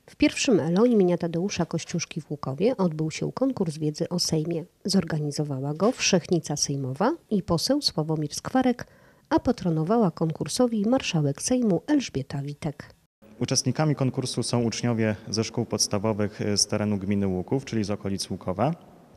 W pierwszym ELO imienia Tadeusza Kościuszki w Łukowie odbył się konkurs wiedzy o Sejmie. Zorganizowała go Wszechnica Sejmowa i poseł Sławomir Skwarek, a patronowała konkursowi marszałek Sejmu Elżbieta Witek. Uczestnikami konkursu są uczniowie ze szkół podstawowych z terenu gminy Łuków, czyli z okolic Łukowa.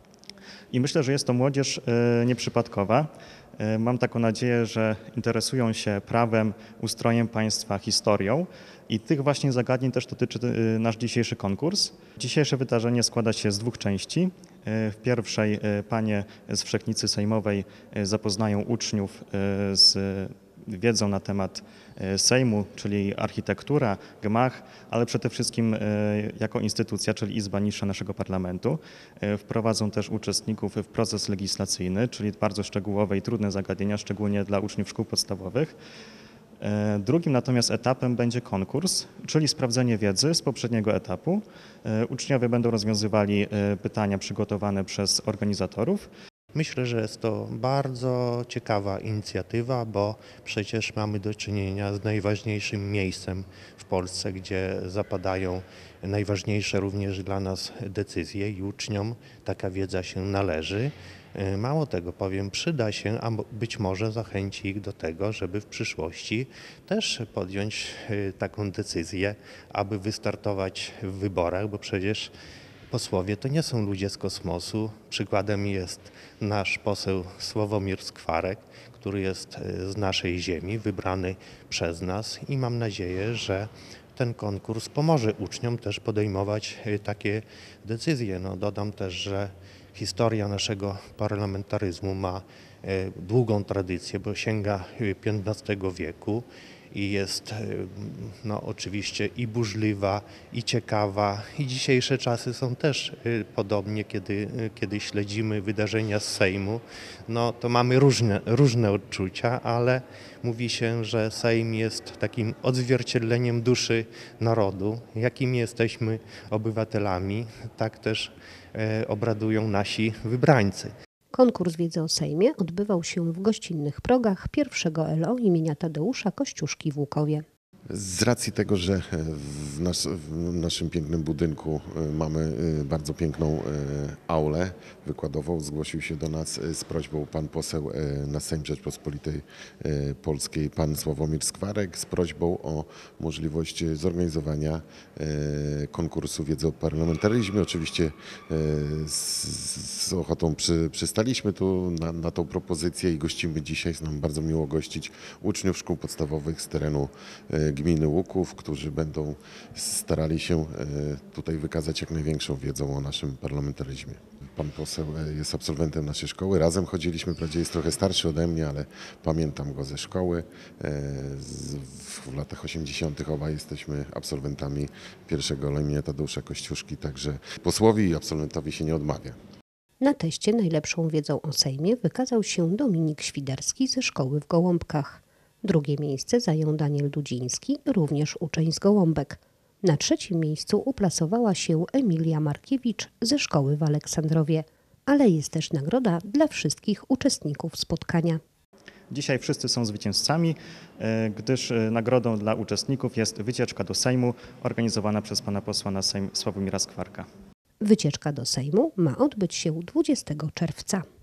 I myślę, że jest to młodzież nieprzypadkowa. Mam taką nadzieję, że interesują się prawem, ustrojem państwa, historią i tych właśnie zagadnień też dotyczy nasz dzisiejszy konkurs. Dzisiejsze wydarzenie składa się z dwóch części. W pierwszej panie z Wszechnicy Sejmowej zapoznają uczniów z wiedzą na temat Sejmu, czyli architektura, gmach, ale przede wszystkim jako instytucja, czyli Izba niższa naszego parlamentu. Wprowadzą też uczestników w proces legislacyjny, czyli bardzo szczegółowe i trudne zagadnienia, szczególnie dla uczniów szkół podstawowych. Drugim natomiast etapem będzie konkurs, czyli sprawdzenie wiedzy z poprzedniego etapu. Uczniowie będą rozwiązywali pytania przygotowane przez organizatorów. Myślę, że jest to bardzo ciekawa inicjatywa, bo przecież mamy do czynienia z najważniejszym miejscem w Polsce, gdzie zapadają najważniejsze również dla nas decyzje i uczniom taka wiedza się należy. Mało tego powiem, przyda się, a być może zachęci ich do tego, żeby w przyszłości też podjąć taką decyzję, aby wystartować w wyborach, bo przecież posłowie to nie są ludzie z kosmosu. Przykładem jest nasz poseł Sławomir Skwarek, który jest z naszej ziemi, wybrany przez nas i mam nadzieję, że ten konkurs pomoże uczniom też podejmować takie decyzje. Dodam też, że historia naszego parlamentaryzmu ma długą tradycję, bo sięga XV wieku i jest oczywiście i burzliwa, i ciekawa. I dzisiejsze czasy są też podobnie, kiedy śledzimy wydarzenia z Sejmu, to mamy różne odczucia, ale mówi się, że Sejm jest takim odzwierciedleniem duszy narodu, jakimi jesteśmy obywatelami, tak też obradują nasi wybrańcy. Konkurs wiedzy o Sejmie odbywał się w gościnnych progach pierwszego ELO imienia Tadeusza Kościuszki w Łukowie. Z racji tego, że w naszym pięknym budynku mamy bardzo piękną aulę wykładową, zgłosił się do nas z prośbą pan poseł na Sejm Rzeczpospolitej Polskiej, pan Sławomir Skwarek, z prośbą o możliwość zorganizowania konkursu wiedzy o parlamentaryzmie. Oczywiście z ochotą przystaliśmy tu na tą propozycję i gościmy dzisiaj. Jest nam bardzo miło gościć uczniów szkół podstawowych z terenu gminy Łuków, którzy będą starali się tutaj wykazać jak największą wiedzą o naszym parlamentaryzmie. Pan poseł jest absolwentem naszej szkoły. Razem chodziliśmy, wprawdzie jest trochę starszy ode mnie, ale pamiętam go ze szkoły. W latach 80. obaj jesteśmy absolwentami pierwszego ELO imienia Tadeusza Kościuszki, także posłowi i absolwentowi się nie odmawia. Na teście najlepszą wiedzą o Sejmie wykazał się Dominik Świderski ze szkoły w Gołąbkach. Drugie miejsce zajął Daniel Dudziński, również uczeń z Gołąbek. Na trzecim miejscu uplasowała się Emilia Markiewicz ze szkoły w Aleksandrowie. Ale jest też nagroda dla wszystkich uczestników spotkania. Dzisiaj wszyscy są zwycięzcami, gdyż nagrodą dla uczestników jest wycieczka do Sejmu organizowana przez pana posła na Sejm Sławomira Skwarka. Wycieczka do Sejmu ma odbyć się 20 czerwca.